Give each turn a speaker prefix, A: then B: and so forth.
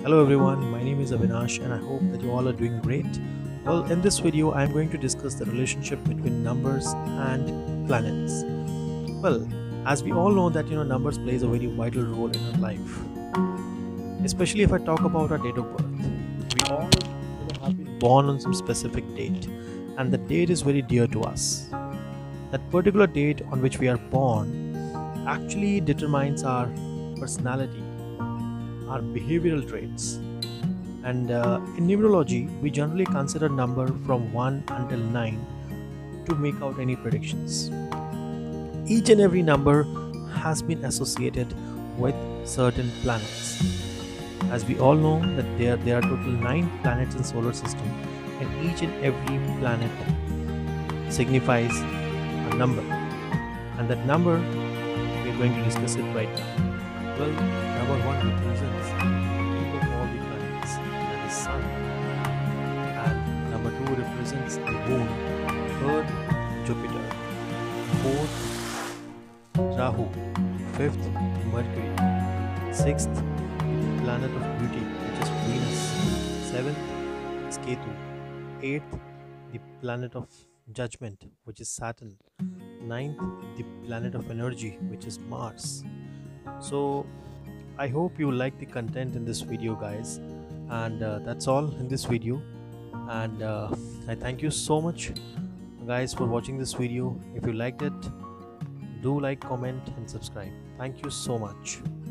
A: Hello everyone, my name is Avinash and I hope that you all are doing great. Well, in this video, I'm going to discuss the relationship between numbers and planets. Well, as we all know that numbers plays a very vital role in our life, especially if I talk about our date of birth. We all have been born on some specific date, and the date is very dear to us. That particular date on which we are born actually determines our personality, our behavioral traits. And in numerology, we generally consider number from 1 until 9 to make out any predictions. Each and every number has been associated with certain planets. As we all know that there are total 9 planets in solar system, and each and every planet signifies a number. And that number, we are going to discuss it right now. Well, number 1 represents king of all the planets, that is Sun. And number 2 represents the Moon, third Jupiter, fourth Rahu, fifth Mercury, sixth planet of beauty, which is Venus, seventh is Ketu, eighth the planet of judgment, which is Saturn, ninth the planet of energy, which is Mars. So I hope you like the content in this video, guys, and that's all in this video. And I thank you so much, guys, for watching this video. If you liked it, do like, comment and subscribe. Thank you so much.